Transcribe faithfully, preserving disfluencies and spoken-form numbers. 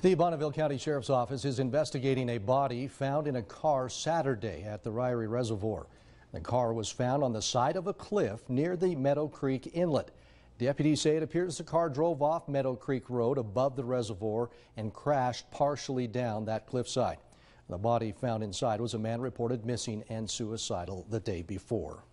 The Bonneville County Sheriff's Office is investigating a body found in a car Saturday at the Ririe Reservoir. The car was found on the side of a cliff near the Meadow Creek inlet. Deputies say it appears the car drove off Meadow Creek Road above the reservoir and crashed partially down that cliffside. The body found inside was a man reported missing and suicidal the day before.